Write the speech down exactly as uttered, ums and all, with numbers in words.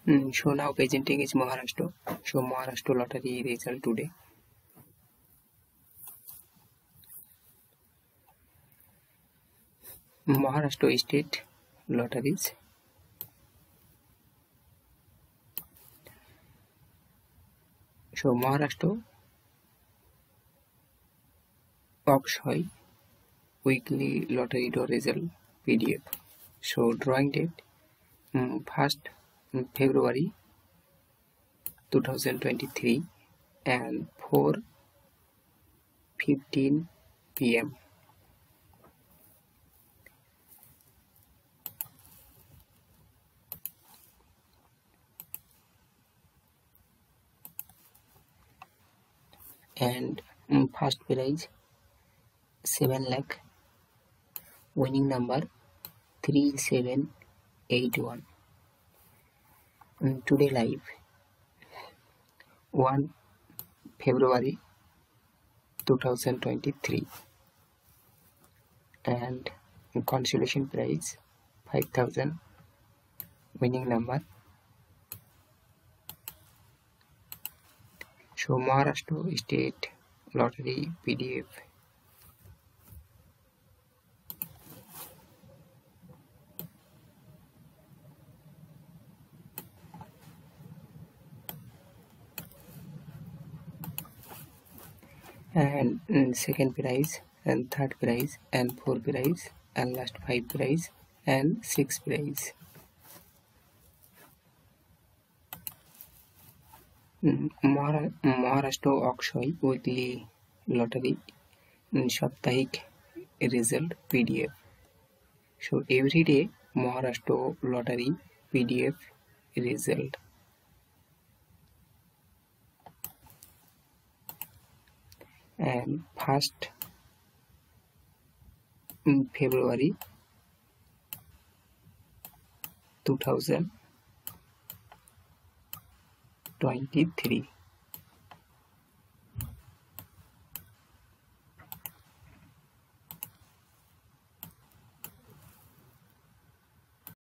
Mm, so now presenting is Maharashtra. So Maharashtra lottery result today. Maharashtra state lotteries. So Maharashtra Akshay weekly lottery draw result P D F. So drawing date um, first February two thousand twenty-three and four fifteen p m and um, first prize seven lakh, winning number three seven eight one. Um, today live one February two thousand twenty-three and consolation prize five thousand, winning number. So Maharashtra state lottery P D F. And mm, second prize and third prize and fourth prize and last five prize and six prize. Mm, Mahara- Maharashtra Akshay weekly lottery mm, Saptahik result P D F. So every day Maharashtra lottery P D F result. And first mm, February two thousand twenty-three.